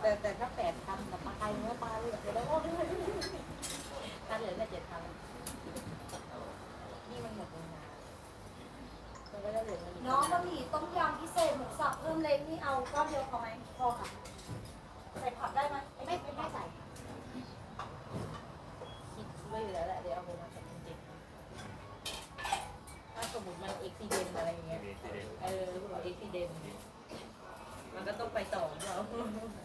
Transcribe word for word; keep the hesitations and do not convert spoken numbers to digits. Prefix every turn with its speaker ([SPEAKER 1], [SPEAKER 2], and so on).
[SPEAKER 1] แต่แต่ถ้าแปดทำกับปลาไทยเนื้อปลาเหลือแล้วก็ถ้าเหลือแค่เจ็ดทำนี่มันหมดเวลามันก็จะเหลือ
[SPEAKER 2] น้องบะหมี่ต้มยำพิเศษหมูสับเพิ่มเล็กนี่เอาก้อนเดียวพอไหมพอค่ะใส่ผักได้ไหมไม่ไม่ไม่ใส่
[SPEAKER 1] คิดไว้อยู่แล้วแหละเดี๋ยวเอาไปมาเป็นเจ็ดถ้าสมมติมันเอ็กซิเดนอะไรอย่างเงี้ยเออเอ็กซิเดนมันก็ต้องไปต่อเรา